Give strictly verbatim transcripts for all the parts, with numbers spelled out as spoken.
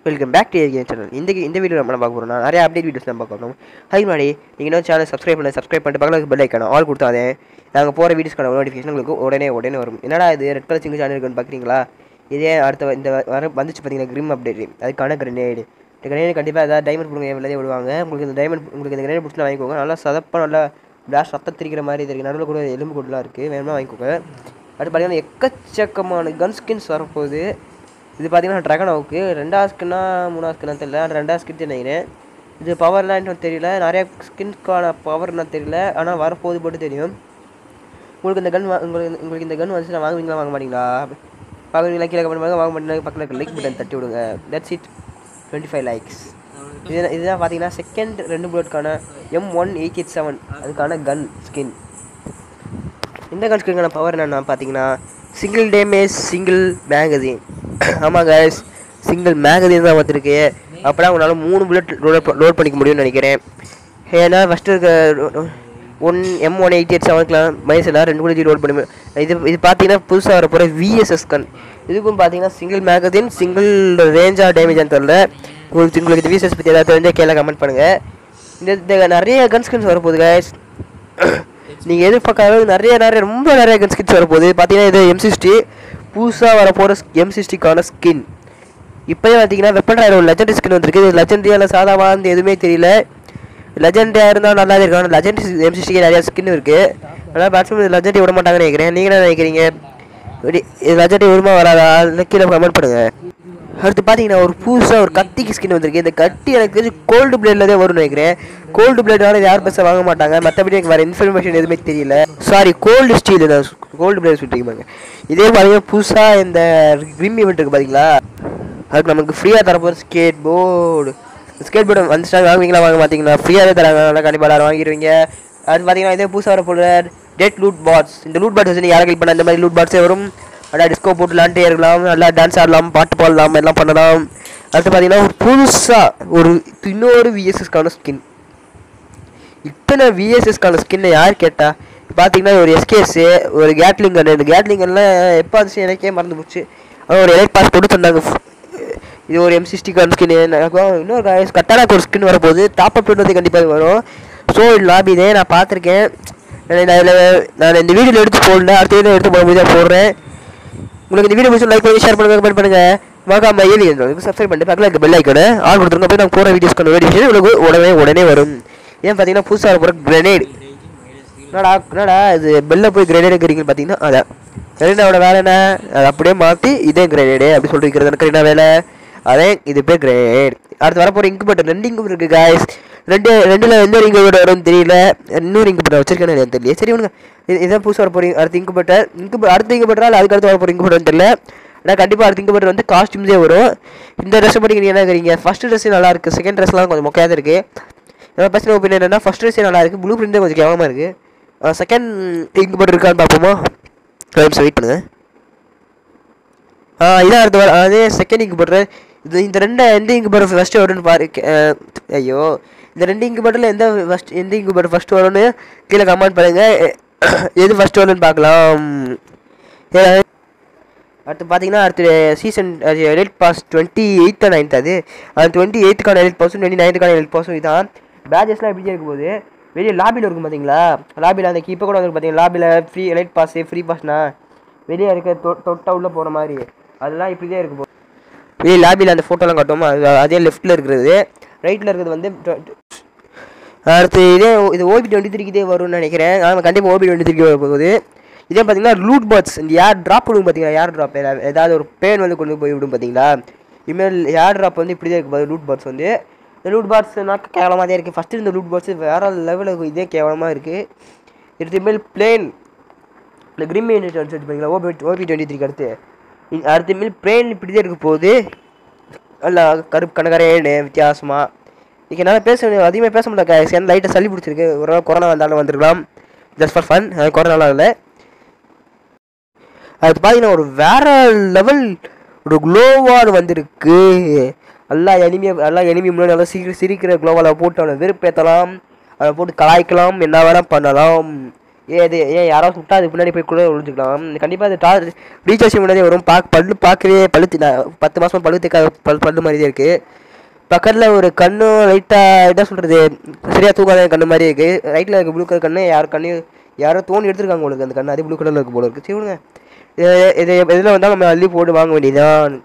Welcome back to game channel. இந்த இந்த video நம்ம பார்க்க போகிறோம். நிறைய அப்டேட் வீடியோஸ் நம்ம பார்க்க போகிறோம். அதுக்கு முன்னாடி நீங்கள் இன்னும் சேனல் சப்ஸ்கிரைப் பண்ண சப்ஸ்கிரைப் பண்ணிட்டு பக்கத்தில் பெல் ஐக்கான ஆல் கொடுத்தாதே நாங்கள் போகிற வீடியோஸ்க்கான நோட்டிஃபிகேஷன் உங்களுக்கு உடனே உடனே வரும். என்னடா இது ரெட் கலர் சிங்கிள் சேனல் இருக்குன்னு பார்க்குறீங்களா? இதே அடுத்த இந்த வர வந்துச்சு பார்த்தீங்கன்னா கிரிம் அப்டேட். அதுக்கான கிரனேடு இந்த கிரனேடு கண்டிப்பாக ஏதாவது டைமண்ட் கொடுங்க வெளியே விடுவாங்க. உங்களுக்கு இந்த டைமண்ட் உங்களுக்கு இந்த கிரனேட் பிடிச்சி வாங்கிக்கோங்க. நல்லா சதப்பாக நல்லா பிளாஸ்ட் ரத்தம் திரிக்கிற மாதிரி இருக்குது. நடுவில் கூட எலும்பு கூடலாம் இருக்குது. வேணுமா வாங்கிக்கோங்க. அடுத்து பார்த்தீங்கன்னா எக்கச்சக்கமான கன் ஸ்கின்ஸ் வரப்போகுது. இது பார்த்தீங்கன்னா ட்ராகனோவுக்கு ரெண்டாவது ஸ்கின்னா மூணாவது ஸ்கின்னா தெரியல. ரெண்டாவது ஸ்கின் நினைக்கிறேன். இது பவர்லாம் இன்னும் தெரியல. நிறைய ஸ்கின்ஸ்க்கான பவர்லாம் தெரியல. ஆனால் வரப்போது போட்டு தெரியும். உங்களுக்கு இந்த கன் உங்களுக்கு உங்களுக்கு இந்த கன் வந்துச்சுன்னா வாங்குவீங்களா வாங்க மாட்டீங்களா? வாங்குவீங்களா கீழே கமெண்ட் பண்ணுங்க. வாங்க மாட்டீங்கன்னா பக்கத்தில் இருக்க லைக் பட்டன் தட்டி விடுங்க. That's it. Twenty five likes. இது இதுதான் பார்த்தீங்கன்னா செகண்ட் ரெண்டு புல்லட்கான M one eight eight seven அதுக்கான கன் ஸ்கின். இந்த கன் ஸ்கின்கான பவர் என்னென்னா பார்த்தீங்கன்னா சிங்கிள் டேமேஜ் சிங்கிள் மேகசின். ஆமாம் கைஸ், சிங்கிள் மேகசின் தான் வந்துருக்கு. அப்போலாம் உங்களால் மூணு புல்லட் லோட் லோட் பண்ணிக்க முடியும்னு நினைக்கிறேன். ஏன்னா ஃபஸ்ட்டு இருக்க one M one eight eight செவனுக்குலாம் மைனஸ்லாம் ரெண்டு புல்லட் லோட் பண்ணி இது இது பார்த்தீங்கன்னா புதுசாக வர போகிற விஎஸ்எஸ் கன். இதுக்கும் பார்த்தீங்கன்னா சிங்கிள் மேகசின் சிங்கிள் ரேஞ்சாக டேமேஜான்னு தெரியல. உங்களுக்கு உங்களுக்கு இந்த விஎஸ்எஸ் பற்றி ஏதாவது தெரிஞ்சால் கீழே கமெண்ட் பண்ணுங்கள். இந்த நிறைய கன் ஸ்கின்ஸ் வரப்போகுது கைஸ். நீங்கள் எதிர்பார்க்காத நிறைய நிறைய ரொம்ப நிறைய கன் ஸ்கின்ஸ் வரப்போகுது. பார்த்தீங்கன்னா இது எம் சிக்ஸ்டி புதுசாக வர போகிற எம் சிக்ஸ்டிக்கான ஸ்கின். இப்போயே பார்த்தீங்கன்னா வெப்பன் ராயல் ஒரு லெஜெண்டரி ஸ்கின் வந்துருக்கு. இது லெஜெண்டரியால் சாதாவாக எதுவுமே தெரியல. லெஜெண்டரியாக இருந்தால் நல்லா இருக்காங்க. லெஜெண்டரி எம் சிக்ஸ்டிக்கு நிறையா ஸ்கின் இருக்குது. அதனால் மேக்ஸிமம் லெஜெண்டரி விட மாட்டாங்கன்னு நினைக்கிறேன். நீங்கள் என்ன நினைக்கிறீங்க? இது லெஜெண்டரி வருமா வராதா? கீழே கமெண்ட் பண்ணுங்கள். அடுத்து பார்த்தீங்கன்னா ஒரு புதுசாக ஒரு கத்திக்கு ஸ்கின் வந்திருக்கு. இந்த கத்தி எனக்கு தெரிஞ்சு கோல்டு பிளேடில் தான் வரும்னு நினைக்கிறேன். கோல்டு பிளேடால இது யார் பெருசாக வாங்க மாட்டாங்க. மற்றபடி எனக்கு வேறு இன்ஃபர்மேஷன் எதுவுமே தெரியல. சாரி, கோல்டு ஸ்டீல் தான் கோல்டு பிளேட் சொல்லிட்டு. இதே பார்த்தீங்கன்னா புதுசாக இந்த கிரிம் ஈவெண்ட் இருக்குது பார்த்தீங்களா? அதுக்கு நமக்கு ஃப்ரீயாக தரப்போகிற ஸ்கேட் போர்டு. ஸ்கேட் போர்டு வந்துச்சுட்டாங்க. வாங்குவீங்களா வாங்க பார்த்தீங்களா? ஃப்ரீயாகவே தராங்க. நல்லா கண்டிப்பாக எல்லாரும் வாங்கிடுவீங்க. அது பார்த்தீங்கன்னா இதே புதுசாக வரப்போகிற டெட் லூட் பாட்ஸ். இந்த லூட் பாட்ஸ் வச்சு யாரை கிளிக் பண்ண இந்த மாதிரி லூட் பாட்ஸே வரும். நல்லா டிஸ்கோ போட்டு விளாண்டே இருக்கலாம். நல்லா டான்ஸ் ஆடலாம், பாட்டு பாடலாம், எல்லாம் பண்ணலாம். அடுத்து பார்த்தீங்கன்னா ஒரு புதுசாக ஒரு இன்னொரு விஎஸ்எஸ்க்கான ஸ்கின். இத்தனை விஎஸ்எஸ்க்கான ஸ்கின்னை யார் கேட்டா பார்த்தீங்கன்னா ஒரு எஸ்கேஸு ஒரு கேட்லிங் கன். இந்த கேட்லிங் கன்லாம் எப்போ வந்துச்சு எனக்கே மறந்து போச்சு. ஆனால் ஒரு எலைட் பாஸ் போட்டு தந்தாங்க. இது ஒரு எம் சிக்ஸ்டி கன் ஸ்கின். இன்னொரு கட்டானாக்கு ஒரு ஸ்கின் வரப்போகுது. டாப் அப் வந்து கண்டிப்பாக வரும். ஸோ லாபி இதே நான் பார்த்துருக்கேன். நான் இதில் நான் இந்த வீடியோவில் எடுத்து போடல. அடுத்த வீடியோ எடுத்து போட முடியாது போடுறேன். உங்களுக்கு இந்த வீடியோ பிடிச்சி லைக் பண்ணி ஷேர் பண்ணுங்கள், கமெண்ட் பண்ணுங்கள். மறக்காம ஏலி சப்ஸ்கிரைப் பண்ணிட்டு பக்கத்தில் இருக்க பெல் ஐக்கானை ஆன் கொடுத்துருங்க. போய் நாங்கள் போகிற வீடியோஸ்க்கான நோட்டிஃபிகேஷன் உங்களுக்கு உடனே உடனே வரும். ஏன் பார்த்தீங்கன்னா புதுசாக போகிற கிரனேடு. என்னடா என்னடா இது பெல்ல போய் கிரனேடு இருக்கிறீங்கன்னு பார்த்தீங்கன்னா அதான் கரீனாவோட வேலை என்ன? அதை அப்படியே மாற்றி இதே கிரனேடு அப்படி சொல்லி வைக்கிறது எனக்கு கரீனா வேலை. அதே இது பேர் கிரனேட். அடுத்து வரப்போகிற இன்குபேட்டர் ரெண்டு இன்குபேட்டர் இருக்குது காய்ஸ். ரெண்டு ரெண்டில் எந்த ஒரு இன்குபேட்டர் வரும்னு தெரியல. இன்னொரு இன்குபேட்டர் வச்சிருக்கேன்னு எனக்கு தெரியல. சரி ஒன்றுங்க, இதான் புதுசாக வர போகிறீங்க. அடுத்த இன்குபேட்டர் இன்குபே அடுத்த இன்குபேட்டரால் அதுக்கு அடுத்து வர போகிற இன்குபேட்டர்னு தெரியல. ஆனால் கண்டிப்பாக அடுத்த இன்குபேட்டர் வந்து காஸ்ட்யூம்ஸே வரும். இந்த ட்ரெஸ் பற்றி நீங்கள் என்ன இருக்கிறீங்க? ஃபஸ்ட்டு ட்ரெஸ்ஸே நல்லா இருக்குது. செகண்ட் ட்ரெஸ்லாம் கொஞ்சம் மொக்கையாக தான் இருக்குது. என்னோட பர்சனல் ஒப்பீனியன் என்னன்னா ஃபஸ்ட் ட்ரெஸ்ஸே நல்லா இருக்குது. ப்ளூ பிரிண்டே கொஞ்சம் கேவலமாக இருக்குது. செகண்ட் இன்குபேட்டர் இருக்கான்னு பார்ப்போமா? வெயிட் பண்ணுங்கள். ஆ இதான் அடுத்த வர அதே செகண்ட் இன்குபேட்டர். இது இந்த ரெண்டு எந்த இன்குபேட்டர் ஃபஸ்ட்டு வரும்னு பாரு. ஐயோ, இந்த ரெண்டு இன்குபேட்டரில் எந்த ஃபஸ்ட் எந்த இன்குபேட்டர் ஃபஸ்ட்டு வரும்னு கீழே கமெண்ட் பண்ணுங்கள். எது ஃபஸ்ட்டு வரும்னு பார்க்கலாம். அடுத்து பார்த்தீங்கன்னா அடுத்து சீசன் எலைட் பாஸ் டுவெண்ட்டி எயித்தா நைன்த் அது அது டுவெண்ட்டி எயித்துக்கான எலைட் பாஸும் டுவெண்ட்டி நைன்த்துக்கான எலைட் பாஸும் இதான். பேஜஸ்லாம் எப்படி இருக்கும் போது வெளியே லாபியில் இருக்கும் பார்த்தீங்களா? லாபியில் அந்த இப்போ கூட வந்து பார்த்தீங்கன்னா லாபியில் ஃப்ரீ எலைட் பாஸு ஃப்ரீ பாஸ்னா வெளியே இருக்க தொ தொட்டா உள்ளே போகிற மாதிரி அதெல்லாம் இப்படி தான் இருக்கும் போது வெளியே லாபியில் அந்த ஃபோட்டோலாம் காட்டுவோமா? அது அதே லெஃப்ட்டில் இருக்கிறது. ரைட்டில் இருக்கிறது வந்து அடுத்து இதே இது ஓபி டுவெண்ட்டி த்ரீக்கு இதே வரும்னு நினைக்கிறேன். ஆனால் கண்டிப்பாக ஓபி டுவெண்ட்டி த்ரீக்கு வர போகுது. இதே பார்த்தீங்கன்னா லூட் பாட்ஸ். இந்த ஏர் ட்ராப் விடும் பார்த்தீங்களா? ஏர் ட்ராப் ஏதாவது ஒரு பேன் வந்து கொண்டு போய் விடும் பார்த்தீங்களா? இனிமேல் ஏர் ட்ராப் வந்து இப்படி தான் இருக்கும். லூட் பாட்ஸ் வந்து இந்த லூட் பாட்ஸ்னால் கேவலமாக தான் இருக்குது. ஃபஸ்ட்டு இந்த லூட் பாட்ஸ் வேறு லெவலுக்கு இதே கேவலமாக இருக்குது. இது இனிமேல் பிளேன் இந்த கிரிம் யூனிட் வச்சு பார்த்தீங்களா? ஓபி ஓபி டுவெண்ட்டி த்ரீக்கு அடுத்து அடுத்த இனிமேல் பிளேன் இப்படி தான் இருக்க போகுது. நல்லா கருப்பு கணக்கரேன்னு வித்தியாசமாக இன்றைக்கி என்னால் பேச அதிகமாக பேச முடியல. சேர்ந்து லைட்டாக சளி பிடிச்சிருக்கு. ஒரு நாள் கொரோனா வந்தாலும் வந்துருக்கலாம். Just for fun. கொரோனாலாம் இல்லை. அது பார்த்தீங்கன்னா ஒரு வேற லெவல் ஒரு க்ளோவால் வந்திருக்கு. எல்லா எனிமியை எல்லா எனிமி முன்னாடி நல்லா சீக்கிரம் சிரிக்கிற க்ளோவால் போட்டு அவனை வெறுப்பேற்றலாம், அதை போட்டு கலாய்க்கலாம், என்ன வேணால் பண்ணலாம். ஏ இது ஏன் யாராவது சுட்டா அதுக்கு முன்னாடி போய் கூட ஒழிஞ்சிக்கலாம். கண்டிப்பாக அது டா ரீசார்ஜ் முன்னாடியே வரும். பாக் பல்லு பார்க்கவே பழுத்து பத்து மாதமாக பழு தேக்காத பல் பல்லு மாதிரியே இருக்குது. பக்கத்தில் ஒரு கண்ணும் லைட்டாக என்ன சொல்கிறது சரியாக தூக்காத கண்ணு மாதிரி இருக்குது. ரைட்டில் இருக்க ப்ளூ கலர் கண்ணு யார் கண்ணையும் யாரோ தோண்டி எடுத்துருக்காங்க உங்களுக்கு. அந்த கண்ணு அதே ப்ளூ கலரில் இருக்கு போல இருக்குது. சரி விடுங்க, இது இதில் வந்தால் நம்ம அள்ளி போட்டு வாங்க வேண்டியதான்.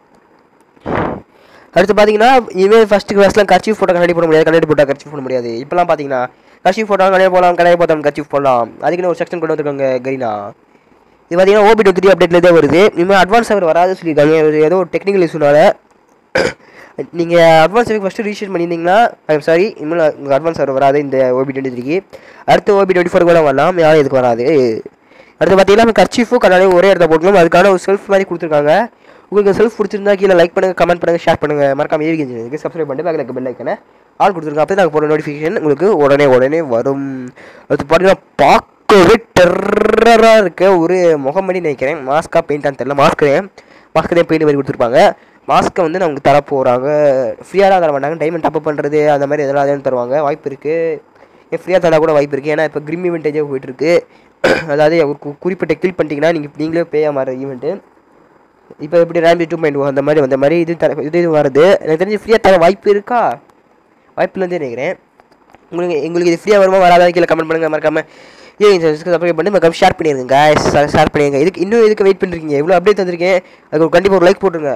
அடுத்து பார்த்தீங்கன்னா இனிமேல் ஃபஸ்ட்டு கிளாஸ்லாம் கர்ச்சீஃப் ஃபோட்டோ கண்ணாடி போட முடியாது, கண்ணாடி போட்டால் கர்ச்சீஃப் போட முடியாது. இப்போலாம் பார்த்தீங்கன்னா கர்ச்சீஃப் ஃபோட்டோ கண்ணாடி போடலாம், கண்ணாடி போட்டால் கர்ச்சீஃப் போடலாம். அதுக்குன்னு ஒரு செக்ஷன் கொண்டு வந்திருக்காங்க கரீனா. இது பார்த்தீங்கன்னா ஓபி டுவெண்ட்டி த்ரீ அப்டேட்டில் தான் வருது. இனிமேல் அட்வான்ஸ் அவர் வராது சொல்லியிருக்காங்க. ஏதோ ஒரு டெக்னிக்கல் இஷ்யூனால நீங்கள் அட்வான்ஸ் சர்வர் ஃபஸ்ட்டு ரீசெட் பண்ணியிருந்தீங்கன்னா ஐம் சாரி, இனிமேல் உங்கள் அட்வான்ஸ் சர்வர் வராது இந்த ஓபி டுவெண்ட்டி த்ரீக்கு. அடுத்து ஓபி டுவெண்ட்டி ஃபோர் கூட வரலாம், யாரும் இதுக்கு வராது. அடுத்து பார்த்தீங்கன்னா கர்ச்சீஃபும் கண்ணாடியும் ஒரே இடத்த போட்டுக்கலாம். அதுக்கான ஒரு செல்ஃப் மாதிரி கொடுத்துருக்காங்க. உங்களுக்கு செல்ஃப் பிடிச்சிருந்தா கீழே லைக் பண்ணுங்கள், கமெண்ட் பண்ணுங்கள், ஷேர் பண்ணுங்கள். மறக்காம ஏவி இன்ஜினியருக்கு சப்ஸ்கிரைப் பண்ணிட்டு பக்கத்தில் பெல் ஐக்கனை ஆள் கொடுத்துருக்கோம். அப்போ நாங்கள் போகிற நோட்டிஃபிகேஷன் உங்களுக்கு உடனே உடனே வரும். அடுத்து பார்த்தீங்கன்னா பார்க்கவே டெர்ரராக இருக்க ஒரு முகமடி நினைக்கிறேன். மாஸ்க்காக பெயிண்டான்னு தெரியல, மாஸ்க்கு மாஸ்க்கு தான் பெயிண்ட் மாதிரி கொடுத்துருப்பாங்க. மாஸ்க்கை வந்து நமக்கு தர போகிறாங்க. ஃப்ரீயாக தான் தர மாட்டாங்க, டைமண்ட் டாப் பண்ணுறது அந்த மாதிரி எதெல்லாம் அதையும் தருவாங்க. வாய்ப்பு இருக்குது, ஏன் ஃப்ரீயாக தர கூட வாய்ப்பு இருக்குது. ஏன்னா இப்போ கிரிம் ஈவெண்ட்டேஜே போயிட்டுருக்கு. அதாவது குறிப்பிட்ட கில் பண்ணிட்டீங்கன்னா நீங்கள் நீங்களே பேயாக மாற ஈவெண்ட்டு. இப்போ எப்படி ரேம்பி டூ பாயிண்ட் அந்த மாதிரி வந்த மாதிரி இது தர இது இது வருது. எனக்கு தெரிஞ்சு ஃப்ரீயாக தர வாய்ப்பு இருக்கா, வாய்ப்பு இல்லைன்னு நினைக்கிறேன். உங்களுக்கு எங்களுக்கு இது ஃப்ரீயாக வருமா வராதான் கீழே கமெண்ட் பண்ணுங்கள். மறக்காமல் ஏன் சப்ஸ்கிரைப் பண்ணி மறக்காம ஷேர் பண்ணிடுங்க, ஷேர் பண்ணிடுங்க. இதுக்கு இன்னும் இதுக்கு வெயிட் பண்ணிருக்கீங்க, எவ்வளோ அப்டேட் வந்திருக்கேன், அதுக்கு ஒரு கண்டிப்பாக ஒரு லைக் போட்டுருங்க.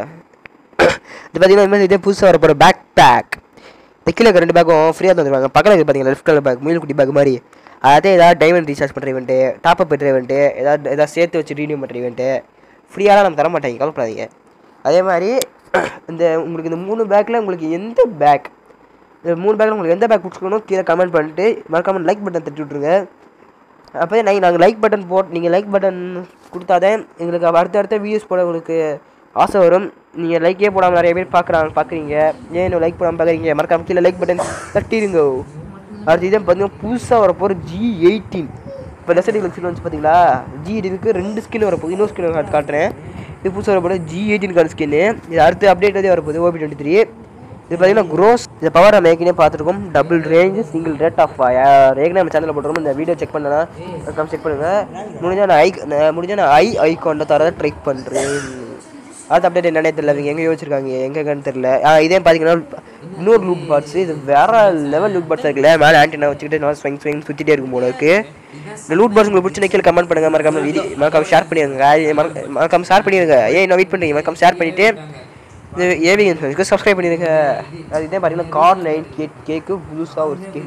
இது பார்த்தீங்கன்னா இந்த மாதிரி இதே புதுசாக வர போகிற பேக் பேக் இந்த கீழே ரெண்டு பேக்கும் ஃப்ரீயாக தந்துருவாங்க. பக்கத்தில் பார்த்தீங்கன்னா லெஃப்ட் கலர் பேக் முயல் குட்டி பேக் மாதிரி. அதே ஏதாவது டைமண்ட் ரீசார்ஜ் பண்ணுற இவெண்ட்டு, டாப்அப் பண்ணுற இவெண்ட்டு, ஏதாவது ஏதாவது சேர்த்து வச்சு ரீனியூ பண்ணுற இவெண்ட்டு ஃப்ரீயாலாம் நம்ம தர மாட்டாங்க, கவலைப்படாதீங்க. அதே மாதிரி இந்த உங்களுக்கு இந்த மூணு பேக்கில் உங்களுக்கு எந்த பேக் இந்த மூணு பேக்கில் உங்களுக்கு எந்த பேக் பிடிச்சிக்கணும் கீழே கமெண்ட் பண்ணிட்டு மறக்காமல் லைக் பட்டன் தட்டி விட்ருங்க. அப்போ நாங்கள் நாங்கள் லைக் பட்டன் போட்டு நீங்கள் லைக் பட்டன் கொடுத்தாதான் எங்களுக்கு அடுத்த அடுத்த வீடியோஸ் போட உங்களுக்கு ஆசை வரும். நீங்கள் லைக்கே போடாமல் நிறைய பேர் பார்க்குறாங்க பார்க்குறீங்க, ஏன் இன்னும் லைக் போடாமல் பார்க்குறீங்க, மறக்காம கீழே லைக் பட்டன் தட்டிடுங்க. அடுத்து இதை பார்த்தீங்கன்னா புதுசாக வரப்போகிற ஜி எயிட்டீன் இப்போ லெசடிகள் ஸ்கின் வந்து பார்த்தீங்களா, ஜி எயிட்டீனுக்கு ரெண்டு ஸ்கின் வரப்போகுது. இன்னொரு ஸ்கின் காட்டு காட்டுறேன். இது புதுசாக வரப்போகிற ஜி எயிட்டீனுக்கான ஸ்கின்னு. இது அடுத்து அப்டேட் வந்து வரப்போகுது ஓபி டுவெண்ட்டி த்ரீ. இது பார்த்தீங்கன்னா க்ரோஸ் இந்த பவர் நம்ம ஏற்கனவே பார்த்துருக்கோம். Double range single rate of fire ஏற்கனவே நம்ம சேனலில் போட்டுருக்கோம். இந்த வீடியோ செக் பண்ணனா கம் செக் பண்ணுங்கள். முடிஞ்சால் நான் ஐ முடிஞ்சால் நான் ஐ ஐக்கான்ட தரதை ட்ரை பண்ணுறேன். அடுத்த அப்டேட் என்னன்னே தெரியல, இவங்க எங்கே யோசிச்சிருக்காங்க எங்கேன்னு தெரியல. இதே பார்த்தீங்கன்னா இன்னொரு லூட் பாட்ஸ், இது வேறு லெவல் லூட் பாட்ஸ் இருக்குல்ல, மேலே ஆன்டினா வச்சுக்கிட்டு நான் ஸ்விங் ஸ்விங் சுற்றிட்டே இருக்கும் போல இருக்குது. இந்த லூட் பாட்ஸ் உங்களுக்கு பிடிச்சி கீழே கமெண்ட் பண்ணுங்கள். மறக்காம வீடியோ மறக்காம ஷேர் பண்ணிடுங்க, மறக்காம ஷேர் பண்ணிடுங்க. ஏன் நான் வெயிட் பண்ணுறீங்க, மறக்காம ஷேர் பண்ணிவிட்டு இது ஏவிஎன் சப்ஸ்கிரைப் பண்ணிடுங்க. அது இதே பார்த்தீங்கன்னா கார் நைன் கேட் கேக்கு புதுசாக ஒரு ஸ்கின்.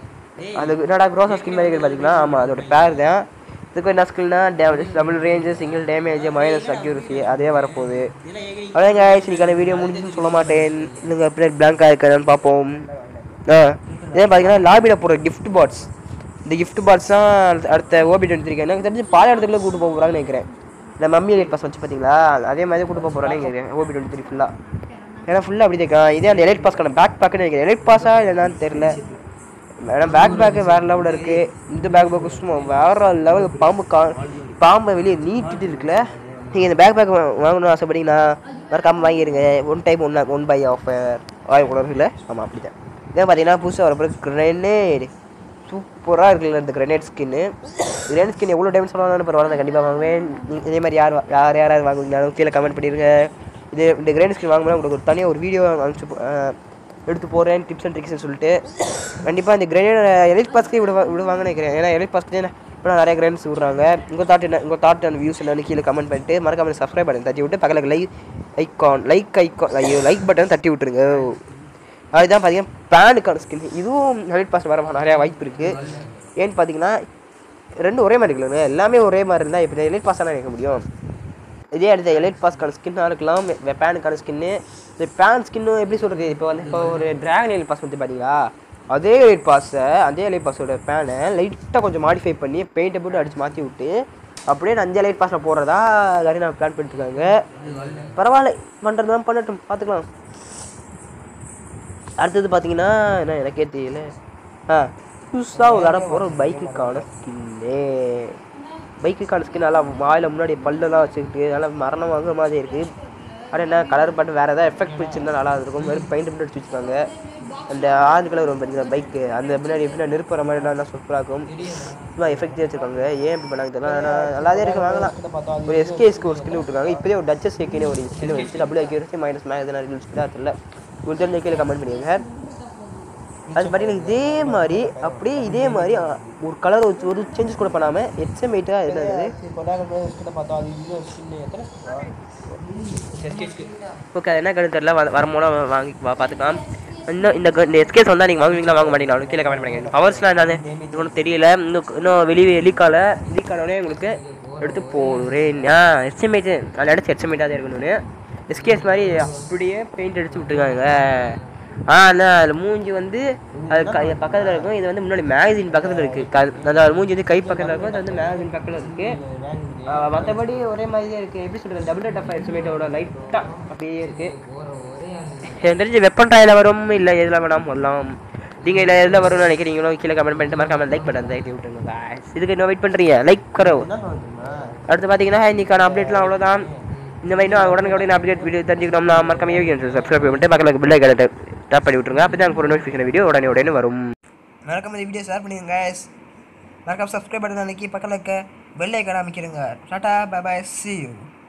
அது என்னடா க்ரோஸா ஸ்கின் மாதிரி இருக்குது பார்த்தீங்கன்னா, ஆமாம் அதோட பேர் தான். இதுக்கு என்ன ஸ்கில்னா damage double range single damage minus accuracy அதே வரப்போகுது. அதே காய்ச்சி இன்னைக்கான வீடியோ முடிஞ்சுன்னு சொல்ல மாட்டேன், நீங்கள் எப்படி பிளாங்காக இருக்காதுன்னு பார்ப்போம். ஆ இதே பார்த்தீங்கன்னா லாபியில் போகிற கிஃப்ட் பாட்ஸ், இந்த கிஃப்ட் பாட்ஸ் தான் அடுத்த ஓபி டுவெண்ட்டி த்ரீ எனக்கு தெரிஞ்சு பால இடத்துக்குள்ளே கூட்டு போக போகிறாங்கன்னு நினைக்கிறேன். இந்த மம்மி எலைட் பாஸ் வச்சு பார்த்தீங்களா, அதே மாதிரி கூட்டு போக போகிறானே நினைக்கிறேன் ஓபி டுவெண்ட்டி த்ரீ ஃபுல்லாக. ஏன்னா ஃபுல்லாக அப்படி இருக்கா. இதே அந்த எலைட் பாஸ்க்கான பேக் பேக்குன்னு நினைக்கிறேன். எலைட் பாஸா இல்லைன்னு தெரியல. ஏன்னா பேக் பேக்கு வேறு லெவலில் இருக்குது. இந்த பேக் பேக்கு சும்மா வேறு லெவல் பாம்பு கா பாம்பை வெளியே நீட்டிட்டு இருக்குல்ல. நீங்கள் இந்த பேக் பேக் வாங்கணும்னு ஆசைப்பட்டீங்கன்னா மறக்காமல் வாங்கிடுங்க. One time one one buy offer ஆய் உணர்வு இல்லை. ஆமாம் அப்படி தான். இதே பார்த்தீங்கன்னா புதுசாக வரப்போ கிரெனேட் சூப்பராக இருக்குல்ல இந்த கிரெனேட் ஸ்கின்னு. கிரெனேட் ஸ்கின் எவ்வளோ டைம் சொன்னாலும் பரவாயில்ல, கண்டிப்பாக வாங்குவேன். இதே மாதிரி யார் யார் யாராவது வாங்குவீங்கனாலும் கீழே கமெண்ட் பண்ணிடுங்க. இது இந்த கிரெனேட் ஸ்கின் வாங்கும்போது உங்களுக்கு ஒரு தனியாக ஒரு வீடியோ அனுப்பிச்சு எடுத்து போகிறேன் டிப்ஸ் அண்ட் ட்ரிக்ஸ்னு சொல்லிட்டு. கண்டிப்பாக இந்த கிரெனேட் எலைட் பாஸ்க்கே விடுவா விடுவாங்கன்னு நினைக்கிறேன். ஏன்னா எலைட் பாஸ்க்கு இப்போ நிறைய கிரெனேட்ஸ் விடுறாங்க. உங்கள் தாட் என்ன உங்கள் தாட் அண்ட் வியூஸ் என்னன்னு கீழே கமெண்ட் பண்ணிட்டு மறக்காம சப்ஸ்கிரைப் பண்ணி தட்டி விட்டு பக்கத்தில் லைக் ஐக்கான் லைக் ஐக்கான் ஐயோ லைக் பட்டன் தட்டி விட்டுருங்க. அதுதான் பார்த்தீங்கன்னா பேனுக்கான ஸ்கின். இதுவும் எலைட் பாஸ் வர நிறையா வாய்ப்பு இருக்குது. ஏன்னு பார்த்தீங்கன்னா ரெண்டும் ஒரே மாதிரி இருக்குல்ல, எல்லாமே ஒரே மாதிரி இருந்தால் இப்போ எலைட் பாஸ் தான் நினைக்க முடியும். இதே அடுத்த எலைட் பாஸ்க்கான ஸ்கின்னாக இருக்கலாம், பேனுக்கான ஸ்கின்னு. இந்த பேன் ஸ்கின்னு எப்படி சொல்கிறது, இப்போ வந்து இப்போ ஒரு ட்ராகன் எலைட் பாஸ் வந்து பார்த்தீங்களா, அதே எலைட் பாஸை அதே எலைட் பாஸோட பேனை லைட்டாக கொஞ்சம் மாடிஃபை பண்ணி பெயிண்ட்டை போட்டு அடித்து மாற்றி விட்டு அப்படியே அந்த எலைட் பாஸில் போடுறதா நிறைய நான் பிளான் பண்ணிட்டுருக்காங்க. பரவாயில்ல, பண்ணுறது தான் பண்ணட்டும், பார்த்துக்கலாம். அடுத்தது பார்த்தீங்கன்னா என்ன எனக்கே தெரியல, ஆ புதுசாக ஒரு இடம் போகிற பைக்குக்கான ஸ்கின்னு. பைக்குக்கான ஸ்கின் நல்லா வாயில் முன்னாடி பல்லெல்லாம் வச்சுக்கிட்டு நல்லா மரணம் வாங்குற மாதிரி இருக்குது. ஆனால் என்ன கலர் பாட்டு வேறு ஏதாவது எஃபெக்ட் பிடிச்சிருந்தா நல்லா இருக்கும். வெறும் பெயிண்ட் மட்டும் அடிச்சு வச்சுருக்காங்க. அந்த ஆரஞ்சு கலர் வரும் பார்த்தீங்களா பைக்கு, அந்த பின்னாடி எப்படி நெருப்பு வர மாதிரிலாம் நல்லா சூப்பராக இருக்கும். சும்மா எஃபெக்ட் வச்சுருக்காங்க. ஏன் இப்படி பண்ணாங்க தெரியல. ஆனால் நல்லாவே இருக்குது, வாங்கலாம். ஒரு எஸ்கேஸ்க்கு ஒரு ஸ்கின் விட்டுருக்காங்க. இப்போதே ஒரு டச்சஸ் ஏக்கினே ஒரு ஸ்கின் வந்துச்சு. டபுள் ஏக்கி மைனஸ் மேக் எதனா ஸ்கின்னாக தெரியல. உங்களுக்கு தெரிஞ்ச கீழே கமெண்ட் பண்ணிடுங்க. அது பார்த்தீங்கன்னா இதே மாதிரி அப்படியே இதே மாதிரி ஒரு கலர் வச்சு ஒரு சேஞ்சஸ் கூட பண்ணாமல் எக்ஸமேட்டாக இருந்தது. ஓகே, அது என்ன கருத்து தெரியல. வரும்போது வாங்கி பார்த்துக்கலாம். இன்னும் இந்த இந்த எஸ்கேஸ் வந்தால் நீங்கள் வாங்குவீங்களா வாங்க மாட்டீங்களா கீழே கமெண்ட் பண்ணுங்க. பவர்ஸ்லாம் என்னது இது ஒன்றும் தெரியல. இன்னும் இன்னும் வெளியே லீக்கால லீக்கானோடனே உங்களுக்கு எடுத்து போடுறேன். ஆ எஸ்டிமேட்டு அந்த இடத்து எஸ்டிமேட்டாக தான் இருக்கணும்னு எஸ்கேஸ் மாதிரி அப்படியே பெயிண்ட் அடித்து விட்டுருக்காங்க. ஆ அண்ணா அதில் மூஞ்சி வந்து அது க பக்கத்தில் இருக்கும். இது வந்து முன்னாடி மேகசின் பக்கத்தில் இருக்குது. க அந்த மூஞ்சி வந்து கை பக்கத்தில் இருக்கும். அது வந்து மேகசின் பக்கத்தில் இருக்குது. மற்றபடி ஒரே மாதிரியே இருக்குது. எப்படி சொல்கிறது, டபுள் டஃப் எஸ்டிமேட்டோட லைட்டாக அப்படியே இருக்குது. எனக்கு தெரிஞ்ச வெப்பன் ட்ராயில் வரும், இல்லை எதில் வேணாம் வரலாம். நீங்கள் இல்லை எதில் வரும்னு நினைக்கிறீங்களோ கீழே கமெண்ட் பண்ணிட்டு மறக்காம லைக் பண்ணுறது லைக் விட்டுருங்க. இதுக்கு இன்னும் வெயிட் பண்ணுறீங்க, லைக் கரோ. அடுத்து பார்த்தீங்கன்னா இன்றைக்கான அப்டேட்லாம் அவ்வளோதான். இந்த மாதிரி இன்னும் உடனே உடனே அப்டேட் வீடியோ தெரிஞ்சுக்கணும்னா மறக்காம யூடியூப் சப்ஸ்கிரைப் பண்ணிட்டு பக்கத்தில் பில்லை கலெக்ட் டேப் பண்ணி விட்ருங்க. அப்போ தான் ஒரு நோட்டிஃபிகேஷன் வீடியோ உடனே உடனே வரும். மறக்காம இந்த வீடியோ ஷேர் பண்ணிடுங்க. மறக்காம சப்ஸ்கிரைப் பண்ணுங்க. பக்கத்தில் இருக்க பெல் ஐக்கான அமைக்கிறங்க. Tata bye bye, see you.